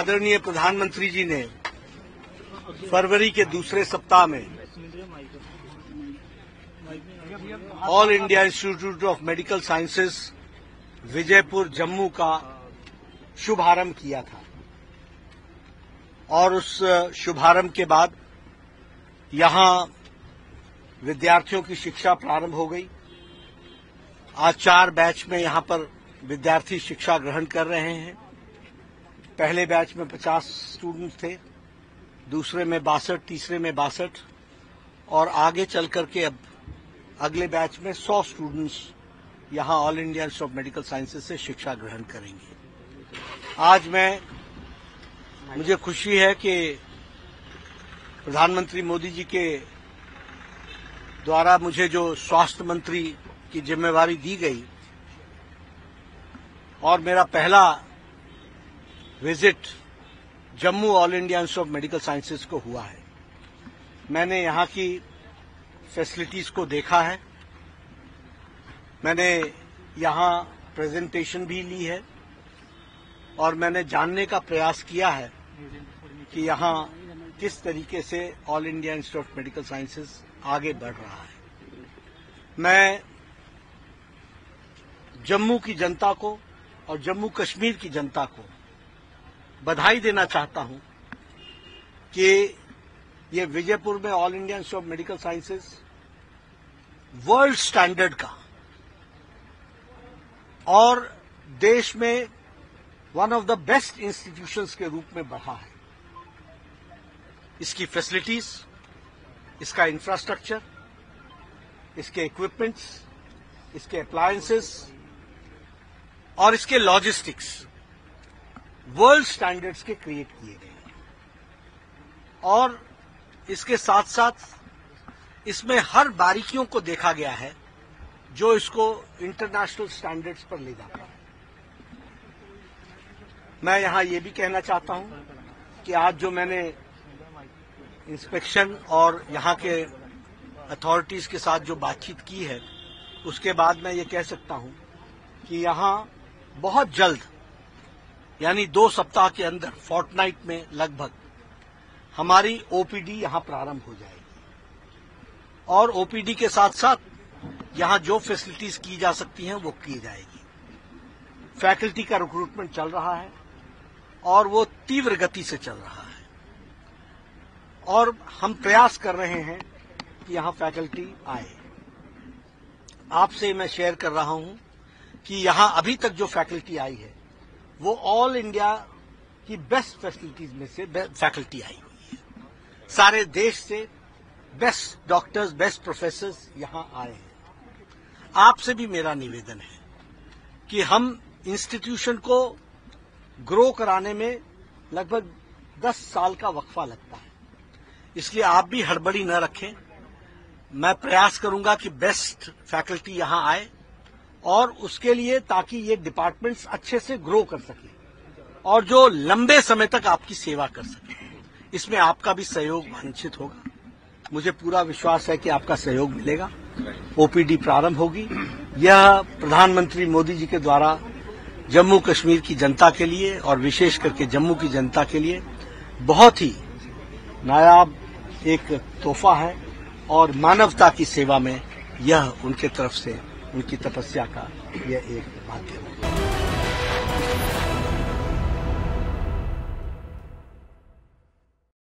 आदरणीय प्रधानमंत्री जी ने फरवरी के दूसरे सप्ताह में All India Institute of Medical Sciences Vijaypur Jammu का शुभारंभ किया था और उस शुभारंभ के बाद यहां विद्यार्थियों की शिक्षा प्रारंभ हो गई। आज 4 बैच में यहां पर विद्यार्थी शिक्षा ग्रहण कर रहे हैं। पहले बैच में 50 स्टूडेंट्स थे, दूसरे में 62, तीसरे में 62 और आगे चल करके अब अगले बैच में 100 स्टूडेंट्स यहां All India Institute of Medical Sciences से शिक्षा ग्रहण करेंगे। आज मुझे खुशी है कि प्रधानमंत्री मोदी जी के द्वारा मुझे जो स्वास्थ्य मंत्री की जिम्मेवारी दी गई और मेरा पहला visit Jammu All India Institute of Medical Sciences को हुआ है। मैंने यहां की फैसिलिटीज को देखा है, मैंने यहां प्रेजेंटेशन भी ली है और मैंने जानने का प्रयास किया है कि यहां किस तरीके से All India Institute of Medical Sciences आगे बढ़ रहा है। मैं जम्मू की जनता को और जम्मू कश्मीर की जनता को बधाई देना चाहता हूं कि ये विजयपुर में All India Institute of Medical Sciences world standard का और देश में one of the best institutions के रूप में बढ़ा है। इसकी फैसिलिटीज, इसका इंफ्रास्ट्रक्चर, इसके इक्विपमेंट्स, इसके अप्लायंसेस और इसके लॉजिस्टिक्स वर्ल्ड स्टैंडर्ड्स के क्रिएट किए गए हैं और इसके साथ साथ इसमें हर बारीकियों को देखा गया है जो इसको इंटरनेशनल स्टैंडर्ड्स पर ले जाता है। मैं यहां ये भी कहना चाहता हूं कि आज जो मैंने इंस्पेक्शन और यहां के अथॉरिटीज के साथ जो बातचीत की है उसके बाद मैं ये कह सकता हूं कि यहां बहुत जल्द यानी 2 सप्ताह के अंदर फोर्टनाइट में लगभग हमारी ओपीडी यहां प्रारंभ हो जाएगी और ओपीडी के साथ साथ यहां जो फैसिलिटीज की जा सकती हैं वो की जाएगी। फैकल्टी का रिक्रूटमेंट चल रहा है और वो तीव्र गति से चल रहा है और हम प्रयास कर रहे हैं कि यहां फैकल्टी आए। आपसे मैं शेयर कर रहा हूं कि यहां अभी तक जो फैकल्टी आई है वो ऑल इंडिया की बेस्ट फैसिलिटीज में से फैकल्टी आई हुई है। सारे देश से बेस्ट डॉक्टर्स, बेस्ट प्रोफेसर्स यहां आए हैं। आपसे भी मेरा निवेदन है कि हम इंस्टीट्यूशन को ग्रो कराने में लगभग 10 साल का वक्फा लगता है, इसलिए आप भी हड़बड़ी न रखें। मैं प्रयास करूंगा कि बेस्ट फैकल्टी यहां आए और उसके लिए ताकि ये डिपार्टमेंट्स अच्छे से ग्रो कर सके और जो लंबे समय तक आपकी सेवा कर सके। इसमें आपका भी सहयोग वांछित होगा। मुझे पूरा विश्वास है कि आपका सहयोग मिलेगा। ओपीडी प्रारंभ होगी। यह प्रधानमंत्री मोदी जी के द्वारा जम्मू कश्मीर की जनता के लिए और विशेष करके जम्मू की जनता के लिए बहुत ही नायाब एक तोहफा है और मानवता की सेवा में यह उनके तरफ से उनकी तपस्या का यह एक माध्यम है।